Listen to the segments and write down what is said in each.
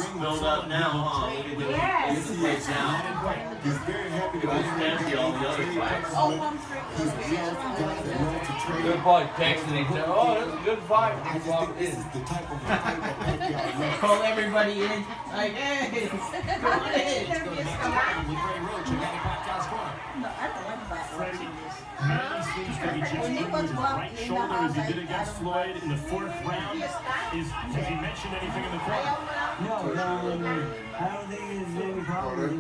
It's filled up now, huh? Look at this place now. He's very happy to be empty all the other fights. They're probably texting each other. Oh, that's a good fight. I just think this is the type of fight that Pacquiao Call everybody in. Like, hey, come on in. Manny seems to be just doing his right shoulder as he did against Floyd in the 4th round. Has he mentioned anything in the corner? No, I don't think there's any problem.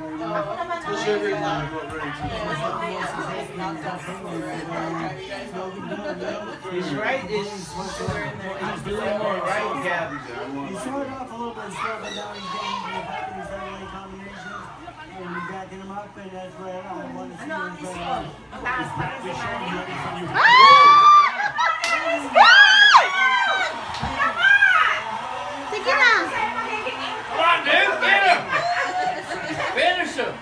He's right. He's doing more right, Gabby. He started off a little bit slow, but now he's getting into the back of his early combinations. And he's backing him up, and that's where I want to see him play. Is Bradley showing you anything you Sige na! Come on, dude, get him! Finish him!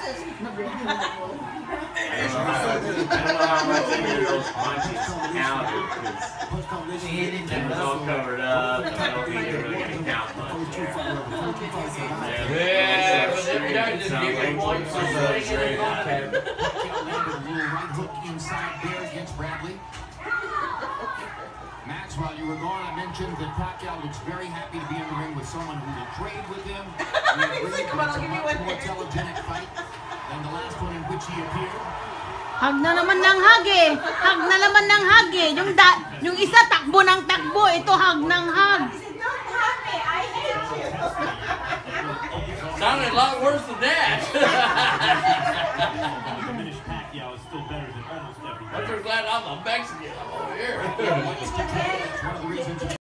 I don't know how much any of those punches counted because it was all covered up. I don't think they were going to count much. Yeah, but them guys just give him points for swinging. Right hook inside there against Bradley. Max, while you were gone, I mentioned that Pacquiao looks very happy to be in the ring with someone who will trade with him. He's like, come on, I'll give you one. More telegenic fight than the last one in which he appeared. Hag na naman ng hag eh. Hag na naman ng hag eh. Yung isa takbo ng takbo. Ito hag ng hag. Sounded a lot worse than that. diminished Pacquiao is still better than almost everybody. I'm so glad I'm a Mexican. I'm over here. That's one of the reasons